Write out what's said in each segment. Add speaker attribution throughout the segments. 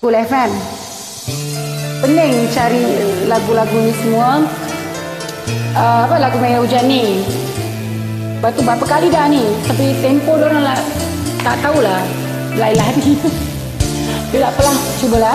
Speaker 1: Cool FM. Pening cari lagu-lagu ni semua. Apa lagu Maya Hujan ni? Lepas tu berapa kali dah ni? Tapi tempo diorang lah tak tahulah. Lain-lain lagi. Tak apalah, cubalah.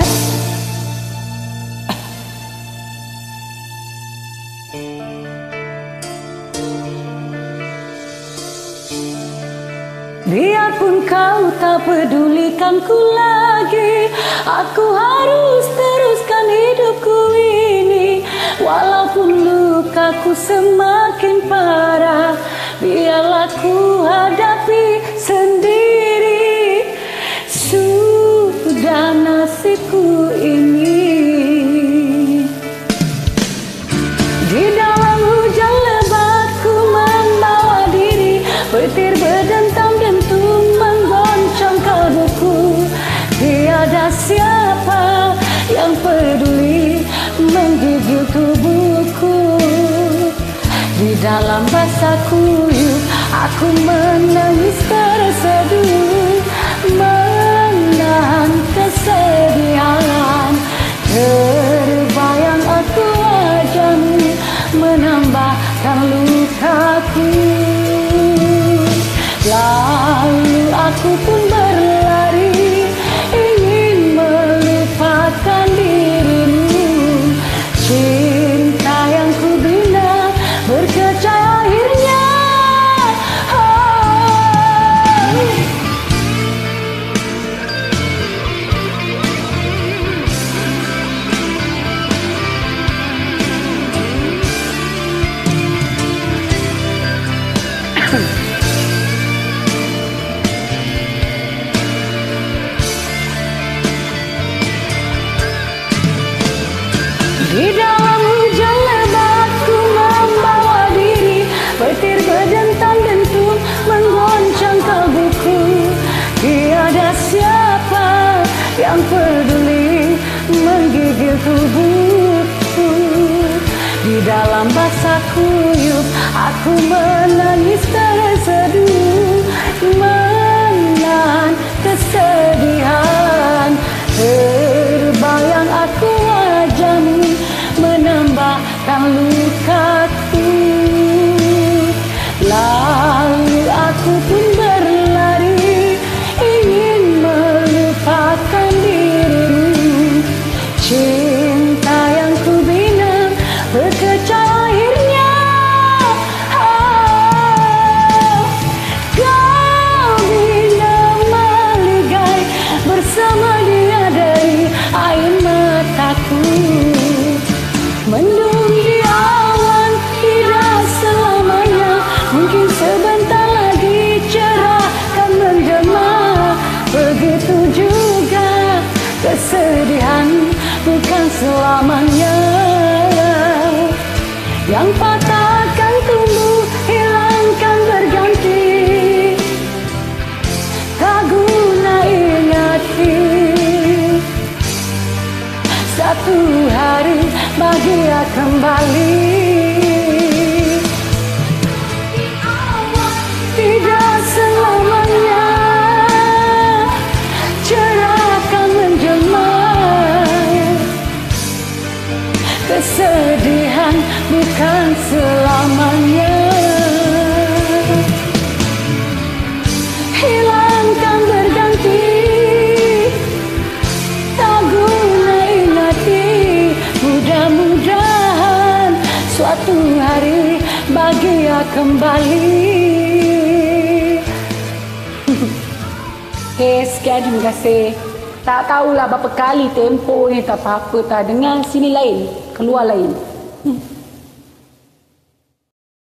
Speaker 1: Biarpun kau tak pedulikan ku lagi, aku harus teruskan hidupku ini. Walaupun lukaku semakin parah, biarlah ku hadapi sendiri. Sudah nasibku ini. Di dalam hujan lebat ku membawa diri, petir berdentam dentum menggoncang kalbuku. Tiada siapa yang peduli menggigil tubuhku. Di dalam basah kuyup aku menangis terseduh, menahan kesedihan. Terbayang aku wajahmu menambahkan lukaku. Lalu aku pun berlari, ingin melupakan dirimu. Cinta yang ku bina berkecai akhirnya. Di dalam hujan lebat ku membawa diri, petir berdentam dentum menggoncang kalbuku. Tiada siapa yang peduli menggigil tubuhku. Di dalam basah kuyup aku menangis terseduh, menahan kesedihan. Terbayang aku wajahmu menambahkan lukaku. Lalu aku pun berlari, ingin melupakan dirimu. Cinta yang ku bina berkecai akhirnya. Kau bina maligai bersama dia dari air mataku. Mendung di awan tidak selamanya, mungkin sebentar lagi cerah akan menggema. Begitu juga kesedihan bukan selamanya. Yang patah akan tumbuh, hilangkan berganti. Tak guna ingati. Satu hari bahagia kembali. Tidak selamanya cerah akan menjelma. Kesedihan bukan selamanya. Hilangkan berganti. Tak guna ingati. Mudah-mudahan suatu hari bahagia kembali. Sekian, terima kasih. Tak tahulah berapa kali tempo ni, tak apa-apa, tak dengar sini lain, keluar lain.